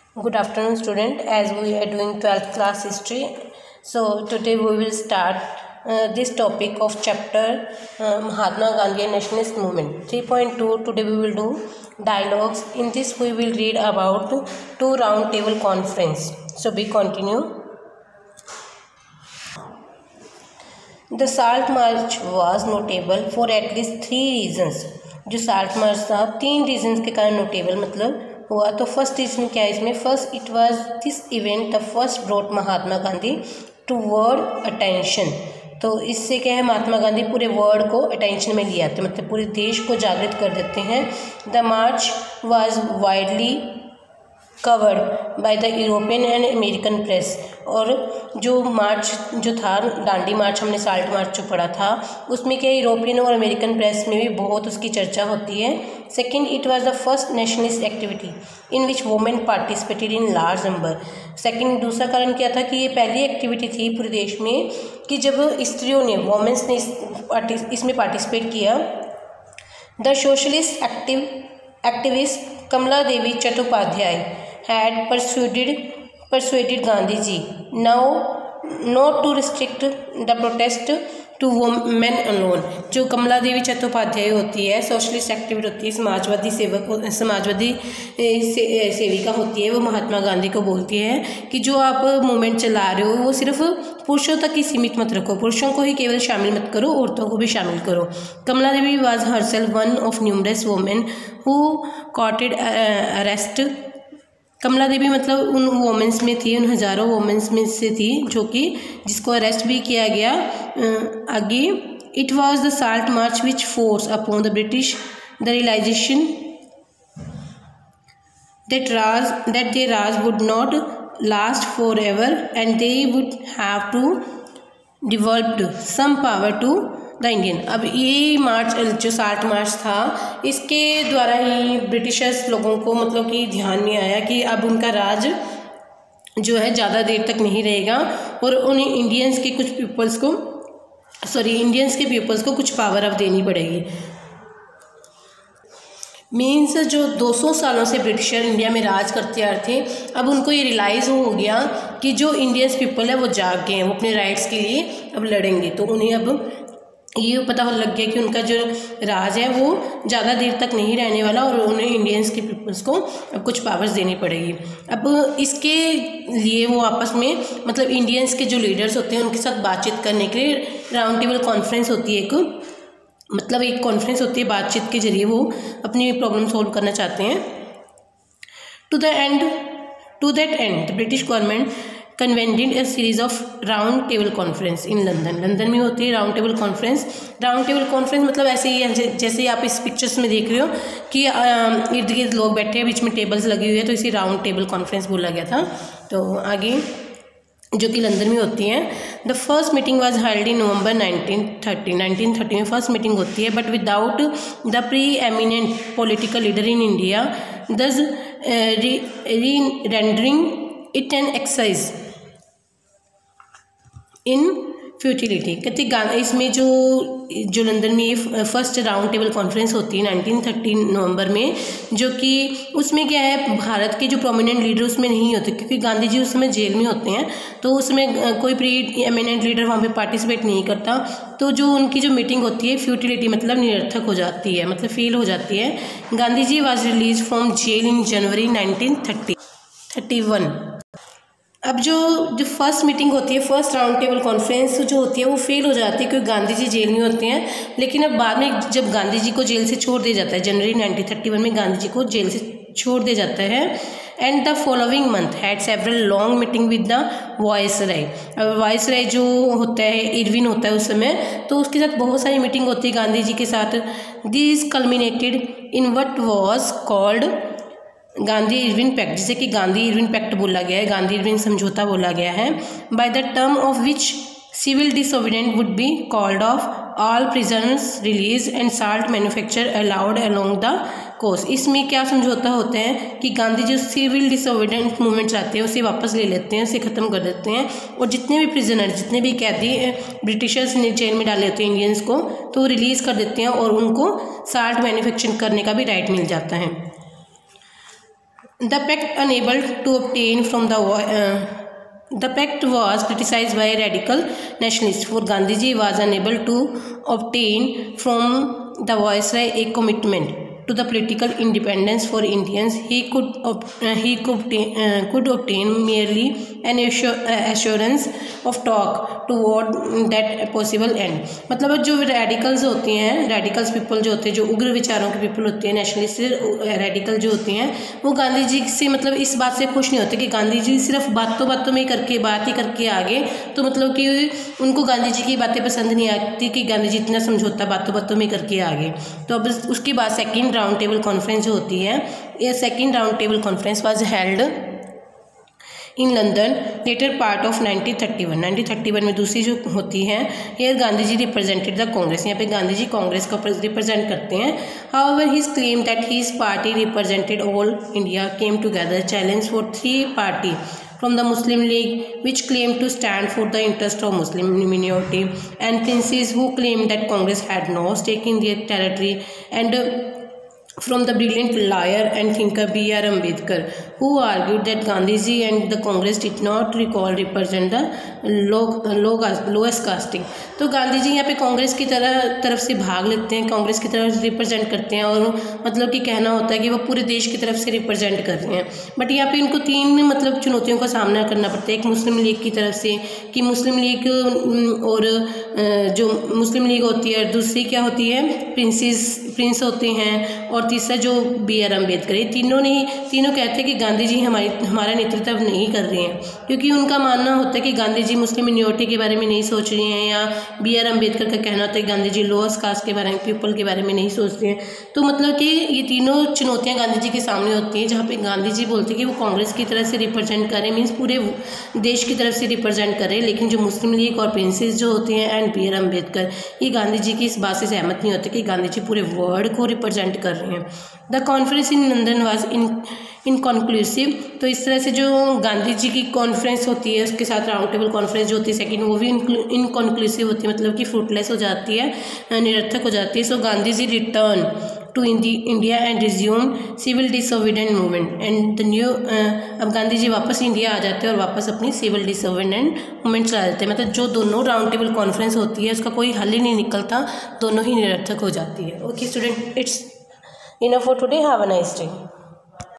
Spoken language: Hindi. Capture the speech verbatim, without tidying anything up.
Good afternoon, student. As we are doing twelfth class history, so today we will start uh, this topic of chapter uh, Mahatma Gandhi and Nationalist Movement. three point two. Today we will do dialogues. In this we will read about two round table conference. So we continue. The Salt March was notable for at least three reasons. जो साल्ट मार्च था तीन रीजन्स के कारण नोटेबल मतलब हुआ. तो फर्स्ट रीजन क्या है इसमें? First, it was this event the first brought Mahatma Gandhi to world attention. तो इससे क्या है, महात्मा गांधी पूरे वर्ल्ड को अटेंशन में ले आते, मतलब पूरे देश को जागृत कर देते हैं. The march was widely covered by the European and American press. और जो मार्च जो था, दांडी मार्च, हमने साल्ट मार्च जो पढ़ा था, उसमें क्या यूरोपियन और अमेरिकन प्रेस में भी बहुत उसकी चर्चा होती है. Second, it was the first nationalist activity in which women participated in large number. Second, दूसरा कारण क्या था कि ये पहली एक्टिविटी थी पूरे देश में कि जब स्त्रियों ने, वोमेंस ने इस, इसमें पार्टिसिपेट किया. The socialist active activist Kamala Devi Chattopadhyay had persuaded persuaded Gandhi ji now not to restrict the protest to women alone. जो कमला देवी चट्टोपाध्याय होती है, सोशलिस्ट एक्टिविस्ट होती है, समाजवादी सेवक समाजवादी से, सेविका होती है, वो महात्मा गांधी को बोलती है कि जो आप मूवमेंट चला रहे हो वो सिर्फ पुरुषों तक ही सीमित मत रखो, पुरुषों को ही केवल शामिल मत करो, औरतों को भी शामिल करो. Kamala Devi was herself one of numerous women who courted arrest. Kamala Devi मतलब उन वोमेंस में थी, उन हज़ारों वोमेंस में से थी जो कि जिसको अरेस्ट भी किया गया. आगे, it was the salt march which force upon the British the realisation that raj that they raj would not last for ever and they would have to developed some power to the Indian. अब ये मार्च जो साल्ट मार्च था, इसके द्वारा ही ब्रिटिशर्स लोगों को मतलब कि ध्यान में आया कि अब उनका राज जो है ज़्यादा देर तक नहीं रहेगा और उन्हें इंडियंस के कुछ पीपल्स को सॉरी इंडियंस के पीपल्स को कुछ पावर अब देनी पड़ेगी. मीन्स जो दो सौ सालों से ब्रिटिशर इंडिया में राज करते आ रहे थे, अब उनको ये रियलाइज़ हो गया कि जो इंडियंस पीपल है वो जाग गए हैं, वो अपने राइट्स के लिए अब लड़ेंगे. तो उन्हें अब ये पता लग गया कि उनका जो राज है वो ज़्यादा देर तक नहीं रहने वाला और उन्हें इंडियंस के पीपल्स को अब कुछ पावर्स देनी पड़ेगी. अब इसके लिए वो आपस में मतलब इंडियंस के जो लीडर्स होते हैं उनके साथ बातचीत करने के लिए राउंड टेबल कॉन्फ्रेंस होती है, एक मतलब एक कॉन्फ्रेंस होती है, बातचीत के जरिए वो अपनी प्रॉब्लम सॉल्व करना चाहते हैं. To the end to that end the British government convened a series of round table conference in London. London में होती है round table conference. Round table conference मतलब ऐसे ही जैसे आप इस पिक्चर्स में देख रहे हो कि इर्द गिर्द लोग बैठे हैं, बीच में टेबल्स लगी हुई है, तो इसे राउंड टेबल कॉन्फ्रेंस बोला गया था. तो आगे जो कि लंदन में होती हैं. The first meeting was held in November nineteen thirty. Nineteen thirty में फर्स्ट मीटिंग होती है, but without the preeminent political leader in India, thus rendering it an exercise in futility. कहते इसमें जो जो लंदन में ये फर्स्ट राउंड टेबल कॉन्फ्रेंस होती है नाइनटीन थर्टी नवंबर में, जो कि उसमें क्या है, भारत के जो प्रोमिनेंट लीडर उसमें नहीं होते क्योंकि गांधी जी उस समय जेल में होते हैं, तो उसमें कोई प्री एमिनेंट लीडर वहाँ पे पार्टिसिपेट नहीं करता. तो जो उनकी जो मीटिंग होती है फ्यूटिलिटी मतलब निरर्थक हो जाती है, मतलब फेल हो जाती है. Gandhi ji was release from jail in January nineteen thirty thirty one. अब जो जो फर्स्ट मीटिंग होती है, फर्स्ट राउंड टेबल कॉन्फ्रेंस जो होती है वो फेल हो जाती है क्योंकि गांधी जी जेल में होते हैं. लेकिन अब बाद में जब गांधी जी को जेल से छोड़ दिया जाता है, जनवरी नाइनटीन थर्टी वन में गांधी जी को जेल से छोड़ दिया जाता है. And the following month had several long meeting with the viceroy. अब वायसराय जो होता है, इरविन होता है उस समय, तो उसके साथ बहुत सारी मीटिंग होती है गांधी जी के साथ. This culminated in what was called Gandhi Irwin pact, जिसे कि गांधी इरविन पैक्ट बोला गया है, गांधी इरविन समझौता बोला गया है. By the term of which civil disobedient would be called off, all prisoners release and salt manufacture allowed along the coast. इसमें क्या समझौता होते हैं कि गांधी जो सिविल डिसोबीडिएंट मूवमेंट चाहते हैं उसे वापस ले लेते हैं, उसे ख़त्म कर देते हैं, और जितने भी प्रिजनर, जितने भी कैदी ब्रिटिशर्स ने जेल में डाले होते हैं इंडियंस को, तो वो रिलीज़ कर देते हैं और उनको साल्ट मैन्युफैक्चर करने का भी राइट मिल जाता है. The pact enable to obtain from the uh, the pact was criticized by radical nationalists, for Gandhiji was unable to obtain from the viceroy a commitment to the political independence for Indians. He could uh, he could obtain, uh, could obtain merely an assur, uh, assurance of talk toward that possible end. मतलब जो रेडिकल्स होते हैं, रेडिकल्स पीपल जो होते हैं, जो उग्र विचारों के पीपल होते हैं, नेशनलिस्ट रेडिकल जो होते हैं, वो गांधी जी से मतलब इस बात से खुश नहीं होते कि गांधी जी सिर्फ बातों बातों में करके बात ही करके आगे, तो मतलब कि उनको गांधी जी की बातें पसंद नहीं आती कि गांधी जी इतना समझौता बातों बातों में करके आगे। तो अब उसके बाद सेकेंड राउंड टेबल कॉन्फ्रेंस जो होती है, ये second round table conference was held in London later part of nineteen thirty one. Nineteen thirty one में दूसरी जो होती है, here Gandhi ji represented the Congress, यहाँ पे गांधी जी कांग्रेस को रिप्रेजेंट करते हैं। However his claim that his party represented all India came together challenge for three party from the Muslim League, which claimed to stand for the interest of Muslim minority, and princes who claimed that Congress had no stake in their territory, and uh, from the brilliant lawyer and thinker B R Ambedkar, who argued that Gandhiji and the Congress did not recall represent the low, low, lowest casting। तो गांधी जी यहाँ पे कांग्रेस की तरह तरफ से भाग लेते हैं, कांग्रेस की तरफ रिप्रेजेंट करते हैं, और मतलब कि कहना होता है कि वो पूरे देश की तरफ से रिप्रेजेंट कर रहे हैं। बट यहाँ पे इनको तीन मतलब चुनौतियों का सामना करना पड़ता है। एक मुस्लिम लीग की तरफ से कि मुस्लिम लीग और जो मुस्लिम लीग होती है, दूसरी क्या होती है, प्रिंसेस प्रिंस होते हैं, और तीसरा जो बी आर अम्बेडकर, ये तीनों नहीं तीनों कहते हैं कि गांधी जी हमारी हमारा नेतृत्व नहीं कर रहे हैं, क्योंकि उनका मानना होता है कि गांधी जी मुस्लिम मिनोरिटी के बारे में नहीं सोच रहे हैं, या बी आर अम्बेडकर का कहना होता है कि गांधी जी लोअर्स कास्ट के बारे में, पीपल के बारे में नहीं सोचते हैं। तो मतलब कि ये तीनों चुनौतियाँ गांधी जी के सामने होती हैं, जहाँ पे गांधी जी बोलते हैं कि वो कांग्रेस की तरफ से रिप्रेजेंट कर रहे हैं, मीन्स पूरे देश की तरफ से रिप्रेजेंट कर रहे हैं, लेकिन जो मुस्लिम लीग और प्रिंसेस जो होते हैं एंड बी आर अम्बेडकर, ये गांधी जी की इस बात से सहमत नहीं होते कि गांधी जी पूरे वर्ल्ड को रिप्रेजेंट कर रहे हैं। The conference in London was in inconclusive. तो इस तरह से जो गांधी जी की कॉन्फ्रेंस होती है, उसके साथ राउंड टेबल कॉन्फ्रेंस जो होती है सेकंड, वो भी इनकॉन्क्लूसिव होती है, मतलब कि फ्रूटलेस हो जाती है, निरर्थक हो जाती है। So Gandhi ji return to India and resume civil disobedient movement and the new अब गांधी जी वापस इंडिया आ जाते हैं और वापस अपनी सिविल डिसोबीडिएंट मूवमेंट चला देते हैं। मतलब जो दोनों राउंड टेबल कॉन्फ्रेंस होती है उसका कोई हल ही नहीं निकलता, दोनों ही निरर्थक हो जाती है। Okay student, it's enough for today, have a nice day.